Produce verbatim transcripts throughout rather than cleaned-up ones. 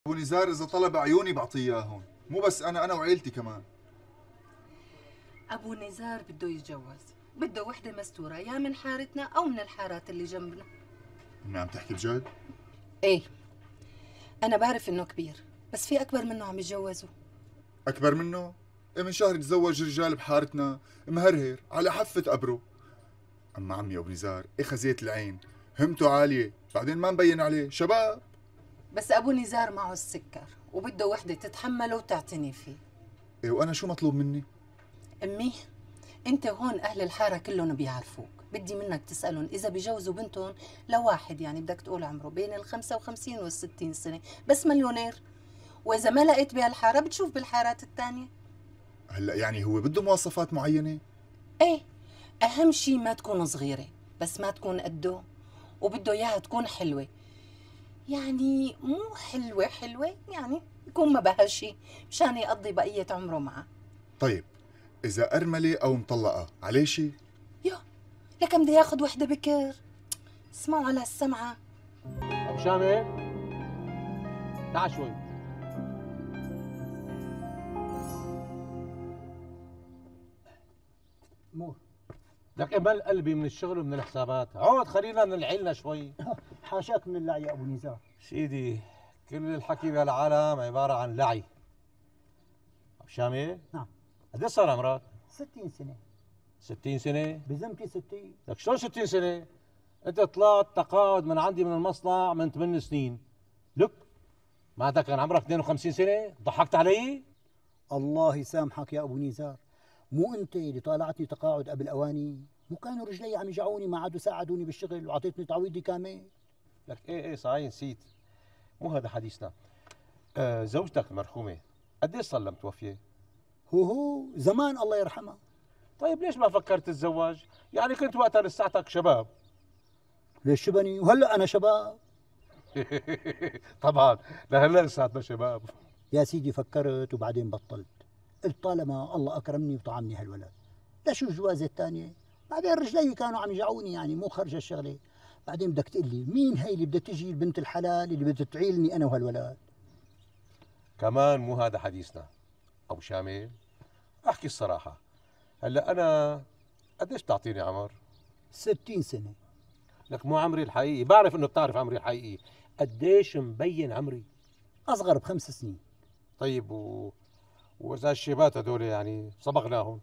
ابو نزار اذا طلب عيوني بعطيه اياهم، مو بس انا انا وعيلتي كمان. ابو نزار بده يتجوز، بده وحده مستوره يا من حارتنا او من الحارات اللي جنبنا. امي عم تحكي بجد؟ ايه، انا بعرف انه كبير، بس في اكبر منه عم يتجوزوا. اكبر منه؟ إيه من شهر تزوج رجال بحارتنا مهرهر على حفة قبره. اما عمي ابو نزار ايه خزية العين، همته عالية، بعدين ما مبين عليه شباب. بس ابو نزار معه السكر وبده وحده تتحمله وتعتني فيه. ايه وانا شو مطلوب مني؟ امي، انت هون اهل الحاره كلهم بيعرفوك، بدي منك تسالهم اذا بيجوزوا بنتهم لواحد، يعني بدك تقول عمره بين ال خمسة وخمسين وال ستين سنه، بس مليونير. واذا ما لقيت بهالحاره بتشوف بالحارات الثانيه. هلا يعني هو بده مواصفات معينة؟ ايه، اهم شي ما تكون صغيره، بس ما تكون قده، وبده اياها تكون حلوه. يعني مو حلوه حلوه، يعني يكون ما بها شي مشان يقضي بقيه عمره معها. طيب اذا ارملة او مطلقة عليه شي؟ يو، لكم بده ياخذ وحده بكر. اسمعوا على السمعه. ابو شامل، تعال شوي. مو لك امل قلبي من الشغل ومن الحسابات، عود خلينا نلعلنا شوي. حاشاك من اللعي يا ابو نزار. سيدي، كل الحكي بالعالم عبارة عن لعي. ابو شامل، نعم. قد صار عمرك؟ ستين سنة. ستين سنة؟ بذمتي ستين. لك شلون ستين سنة؟ انت طلعت تقاعد من عندي من المصنع من ثمان سنين. لك معناتها كان عمرك اثنين وخمسين سنة؟ ضحكت علي؟ الله يسامحك يا ابو نزار، مو انت اللي طالعتني تقاعد قبل اواني؟ مو كانوا رجلي عم يجعوني ما عادوا ساعدوني بالشغل وعطيتني تعويضي كامل؟ لك ايه ايه صحيح نسيت، مو هذا حديثنا. آه زوجتك مرحومة قديش صار لها متوفية؟ هو هو زمان الله يرحمها. طيب ليش ما فكرت تتزوج؟ يعني كنت وقتها لساتك شباب. ليش شبني وهلا انا شباب؟ طبعا لهلا لساتنا شباب. يا سيدي فكرت وبعدين بطلت، قلت طالما الله اكرمني وطعمني هالولد لشو الجوازه الثانيه؟ بعدين رجلي كانوا عم يجعوني، يعني مو خرج الشغله. بعدين بدك تقول لي مين هي اللي بدها تجي البنت الحلال اللي بدها تعيلني انا وهالولد؟ كمان مو هذا حديثنا. ابو شامل، احكي الصراحة، هلا انا قديش بتعطيني عمر؟ ستين سنه. لك مو عمري الحقيقي، بعرف انه بتعرف عمري الحقيقي، قديش مبين عمري؟ اصغر بخمس سنين. طيب و... واذا الشيبات هدول يعني صبغناهم،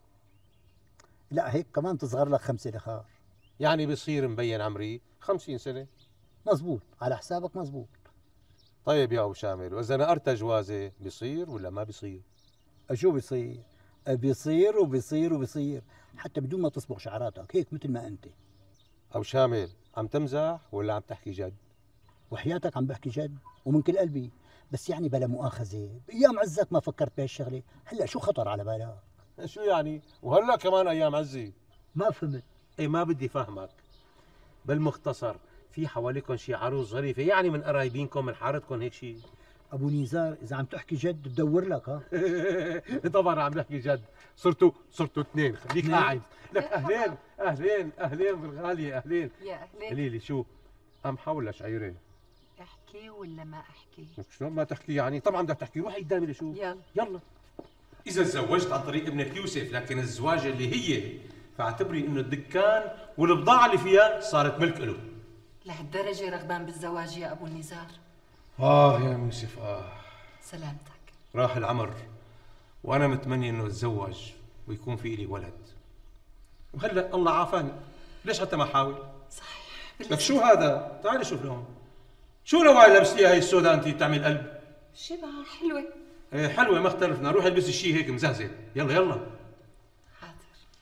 لا هيك كمان تصغر لك خمسه لخار. يعني بصير مبين عمري خمسين سنة. مزبوط، على حسابك مزبوط. طيب يا ابو شامل، واذا نقرت جوازي بيصير ولا ما بيصير؟ شو بيصير؟ بيصير وبيصير وبيصير، حتى بدون ما تصبغ شعراتك هيك مثل ما انت. ابو شامل، عم تمزح ولا عم تحكي جد؟ وحياتك عم بحكي جد ومن كل قلبي، بس يعني بلا مؤاخذه، بايام عزك ما فكرت بهالشغله، هلا شو خطر على بالك؟ شو يعني؟ وهلا كمان ايام عزي؟ ما فهمت. ايه ما بدي فهمك. بالمختصر، في حواليكم شي عروس ظريفه، يعني من قرايبينكم من حارتكم هيك شي؟ ابو نزار اذا عم تحكي جد بدور لك. ها طبعا عم نحكي جد. صرتوا صرتوا اثنين، خليك قاعد. لك اهلين اهلين اهلين بالغاليه، اهلين. يا اهلين. قولي لي شو قمحه ولا شعيره؟ احكي ولا ما احكي؟ لك شلون ما تحكي يعني؟ طبعا بدك تحكي، روحي قدامي لشو؟ يلا يلا. اذا تزوجت عن طريق ابنك يوسف، لكن الزواجه اللي هي، فاعتبري انه الدكان والبضاعه اللي فيها صارت ملك له. لهالدرجه رغبان بالزواج يا ابو نزار؟ اه يا يوسف اه. سلامتك. راح العمر وانا متمني انه اتزوج ويكون في لي ولد، وهلا الله عافاني، ليش حتى ما احاول؟ صحيح. لك شو هذا؟ تعالي شوف لهم. شو نوع لبستيها هي السوداء انت بتعمل قلب؟ شبه حلوه. ايه حلوه، ما اختلفنا، روحي البسي الشيء هيك مزهزه، يلا يلا. حاضر.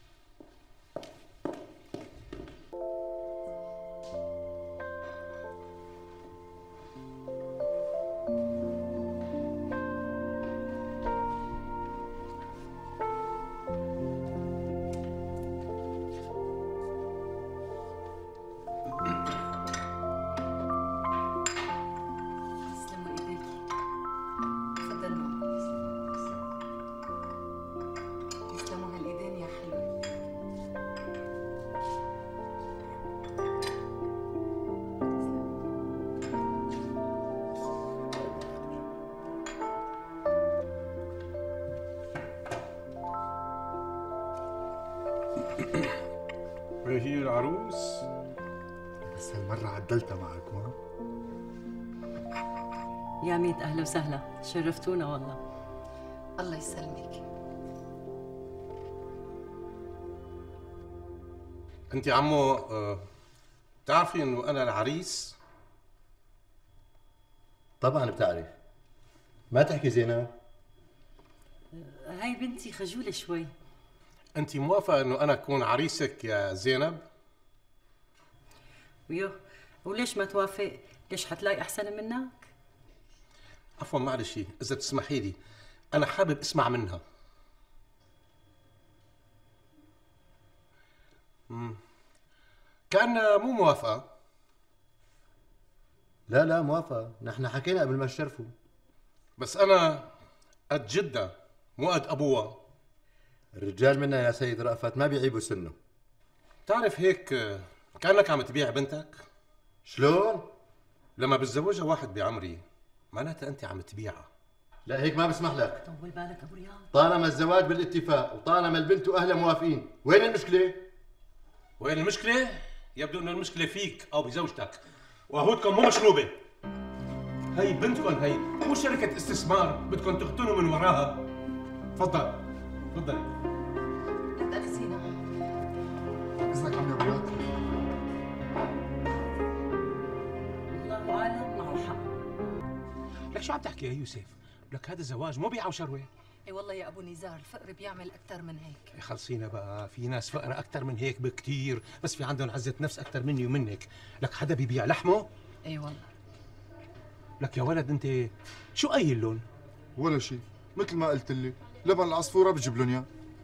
تسلموا ايديكي. تفضل ماما. هي هي العروس؟ بس هالمرة عدلتها معك ما؟ يا ميت أهلا وسهلا، شرفتونا والله. الله يسلمك. انت عمو آه، بتعرفي انه انا العريس؟ طبعا بتعرف. ما تحكي زينب. هاي بنتي خجولة شوي. انت موافقه انه انا اكون عريسك يا زينب؟ ويو، وليش ما توافق؟ ليش حتلاقي أحسن منك؟ عفوا معلش، اذا بتسمحي لي انا حابب اسمع منها. امم كأنها مو موافقه. لا لا موافقة، نحن حكينا قبل ما تشرفوا. بس انا قد جدة مو قد ابوها. الرجال منا يا سيد رأفت ما بيعيبوا سنه. تعرف هيك آه، كأنك عم تبيع بنتك. شلون؟ لما بتزوجها واحد بعمري معناتها انت عم تبيعها. لا هيك ما بسمح لك. طول بالك أبو رياض. طالما الزواج بالاتفاق وطالما البنت واهلها موافقين، وين المشكلة؟ وين المشكلة؟ يبدو انه المشكلة فيك او بزوجتك، وعهودكم مو مشروبة. هي بنتكم، هي مو شركة استثمار بدكم تغتنوا من وراها. تفضل تفضلي. لا تأخذينا. إذنك عمي أبو رياض. الله أعلم معه حق. لك شو عم تحكي يا يوسف؟ لك هذا الزواج مو بيعه وشروة. اي والله يا ابو نزار، الفقر بيعمل اكثر من هيك. خلصينا بقى، في ناس فقرة أكثر من هيك بكتير، بس في عندهم عزة نفس أكثر مني ومنك. لك حدا بيبيع لحمه؟ اي والله. لك يا ولد أنت شو أي اللون؟ ولا شيء، مثل ما قلت لي، لبن العصفورة بجيب لهم إياه.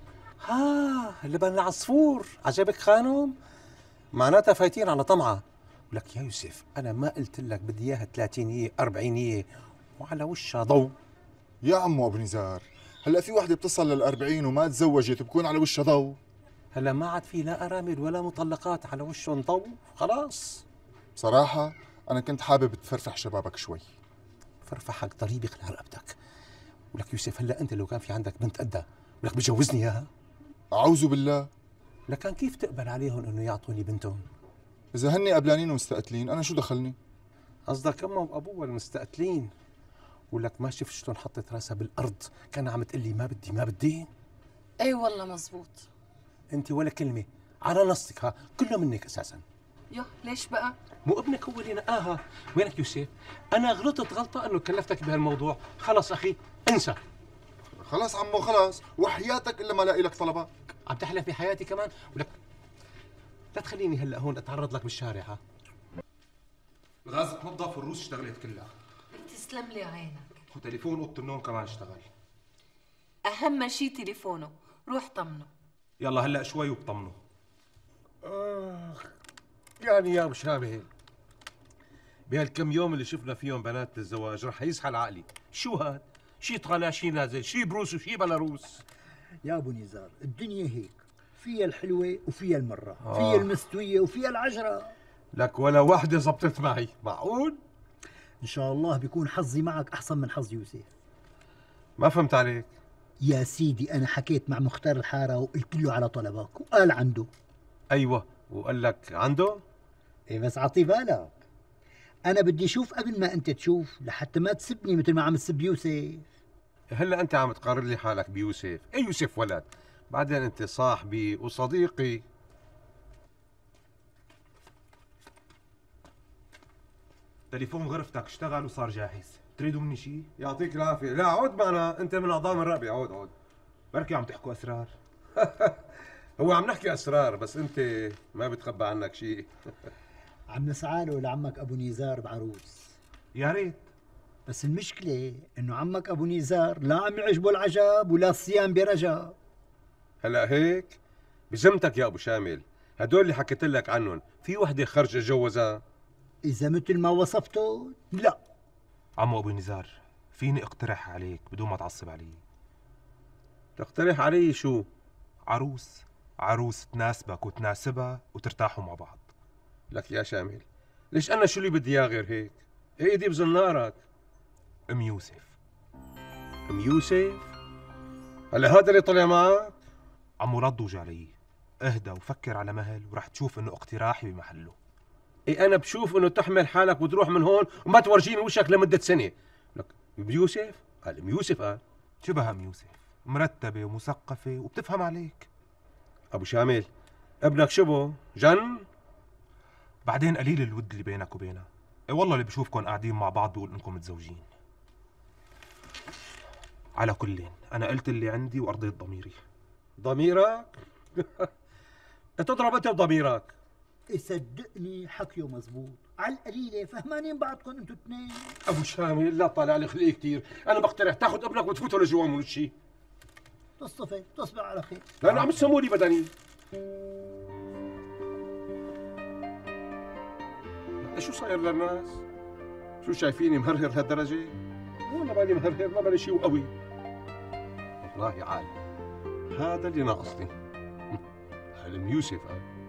ها لبن العصفور عجبك خانم؟ معناتها فايتين على طمعة. ولك يا يوسف أنا ما قلت لك بدي إياها ثلاثينية أربعينية وعلى وشها ضوء. يا عمو أبو نزار، هلا في وحدة بتصل للأربعين وما تزوجت بكون على وشها ضوء؟ هلا ما عاد في لا أرامل ولا مطلقات على وشهم ضوء، خلاص. بصراحة أنا كنت حابب تفرفح شبابك شوي. فرفحك ضريبة على رقبتك. ولك يوسف هلا أنت لو كان في عندك بنت قدها ولك بتجوزني إياها؟ أعوذ بالله. لكان كيف تقبل عليهم إنه يعطوني بنتهم؟ إذا هني قبلانين ومستقتلين أنا شو دخلني؟ قصدك أمها وأبوها المستقتلين. ولك ما شفت شلون حطت راسها بالأرض كان عم تقلي ما بدي ما بدي؟ اي والله مزبوط. أنت ولا كلمة على نصك، ها كله منك أساساً. يو ليش بقى؟ مو ابنك هو اللي نقاها. وينك يوسف؟ أنا غلطت غلطة إنه كلفتك بهالموضوع، خلص أخي انسى. خلاص عمو خلاص، وحياتك إلا ما لاقي لك طلبات. عم تحلف بحياتي كمان؟ ولك لا تخليني هلا هون اتعرض لك بالشارع. ها الغاز تنظف والروس اشتغلت كلها. تسلم لي عينك. وتليفون اوضه النوم كمان اشتغل. اهم شيء تليفونه، روح طمنه. يلا هلا شوي وبطمنوا. اخ يعني يا ابو شامل بهالكم يوم اللي شفنا فيهم بنات الزواج رح يزحل عقلي. شو هاد؟ شي طالع شي نازل، شي بروس وشي بلاروس. يا ابو نزار الدنيا هيك، فيها الحلوة وفيها المرة، آه. فيها المستوية وفيها العجرة. لك ولا وحده زبطت معي، معقول؟ ان شاء الله بيكون حظي معك احسن من حظ يوسف. ما فهمت عليك. يا سيدي انا حكيت مع مختار الحارة وقلت له على طلبك وقال عنده. ايوه وقال لك عنده؟ ايه بس عطي بالك، انا بدي اشوف قبل ما انت تشوف لحتى ما تسبني مثل ما عم تسب يوسف. هلا انت عم تقارن لي حالك بيوسف، اي يوسف ولد، بعدين انت صاحبي وصديقي. تليفون غرفتك اشتغل وصار جاهز، تريدوا مني شيء؟ يعطيك العافيه. لا عود معنا، انت من اعضاء الرقبه، عود عود. بركي عم تحكوا اسرار. هو عم نحكي اسرار بس انت ما بتخبى عنك شيء. عم نسعى له لعمك ابو نزار بعروس. يا ريت. بس المشكلة انه عمك ابو نزار لا عم يعجبه العجب ولا الصيام برجب. هلا هيك بذمتك يا ابو شامل، هدول اللي حكيت لك عنهم في وحده خرجه جوزها؟ اذا مثل ما وصفته لا. عمو ابو نزار فيني اقترح عليك بدون ما تعصب علي؟ تقترح علي شو؟ عروس عروس تناسبك وتناسبها وترتاحوا مع بعض. لك يا شامل ليش انا شو اللي بدي اياه غير هيك؟ ايدي بزنارك. ام يوسف. ام يوسف؟ هلا هذا اللي طلع معك؟ عمو رد وجه علي، اهدى وفكر على مهل ورح تشوف انه اقتراحي بمحله. إيه أنا بشوف إنه تحمل حالك وتروح من هون وما تورجيني وشك لمدة سنة. لك بيوسف؟ قال أم يوسف قال. شبه ام يوسف، مرتبة ومثقفة وبتفهم عليك. أبو شامل ابنك شبه جن؟ بعدين قليل الود اللي بينك وبينها. اي والله اللي بشوفكم قاعدين مع بعض بقول انكم متزوجين. على كلين انا قلت اللي عندي وارضيت ضميري. ضميرك؟ تضرب انت بضميرك. صدقني حكيه مزبوط، على القليله فهمانين بعضكم انتوا اثنين. ابو شامل لا طالع لي خلقي كثير، انا بقترح تاخذ ابنك وتفوته لجوا من الشيء. تصطفي تصبح على خير. لانه عم تسمولي بدني. شو صاير للناس؟ شو شايفيني مهرهر لهالدرجه؟ ولا ماني مهرهر، ما بني شيء وقوي. والله عال، هذا اللي ناقصني. حلم يوسف قال